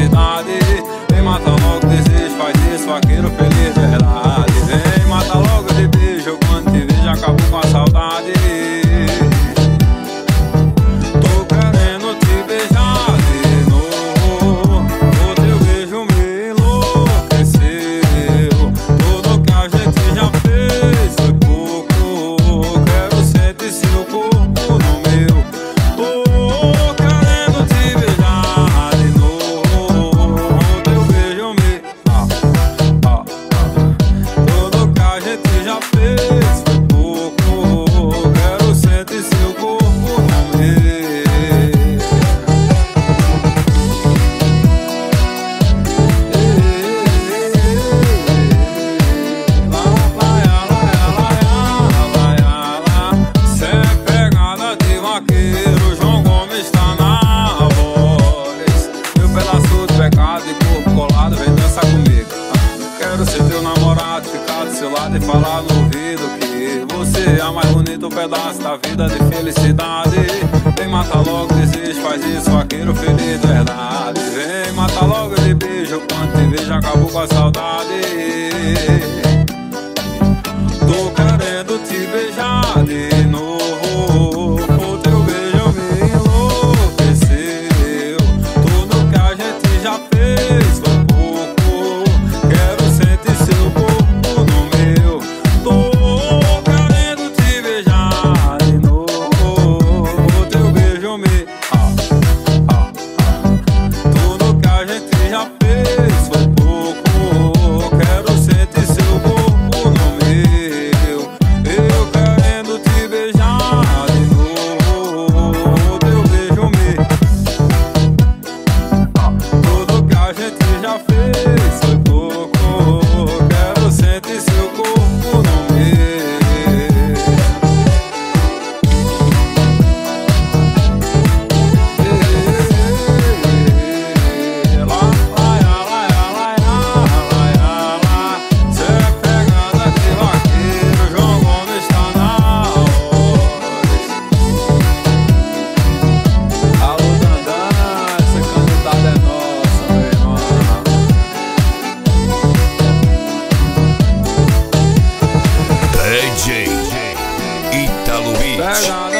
felicidade. Vem matar logo o desejo, faz isso, vaqueiro feliz, verdade. Vem matar logo de beijo, quando te vejo acabou com a saudade. Tô querendo te beijar de novo, o teu beijo me enlouqueceu. Tudo que a gente já fez foi pouco, quero sentir seu corpo no meu. Tô querendo te beijar de novo, o teu beijo me tudo que a gente já fez foi pouco, quero sentir seu corpo no meu. Cê é pegada de vaqueiro, João Gomes tá na voz. Meu pedaço de pecado e corpo colado, vem dançar comigo. Quero ser teu namorado, ficar do seu lado e falar no ouvido que você é a mais bonita, pedaço da vida de felicidade. Vem matar logo o desejo, faz isso, vaqueiro feliz, verdade. Vem matar logo de beijo, quando te vejo acabou com a saudade. Tô querendo te beijar de novo, o teu beijo me enlouqueceu. Tudo que a gente já fez foi pouco, quero sentir seu corpo no meu. Tô querendo te beijar de novo, o teu beijo me tudo que a gente já fez foi pouco, quero sentir seu corpo no meu. Eu querendo te beijar de novo, o teu beijo me tudo que a gente já fez foi pouco, quero sentir seu corpo no meu. Cê é pegada de vaqueiro, João Gomes tá na voz. Alô, Dandan, essa candidatada é nossa, meu irmão. DJ Italo Beat. Pegada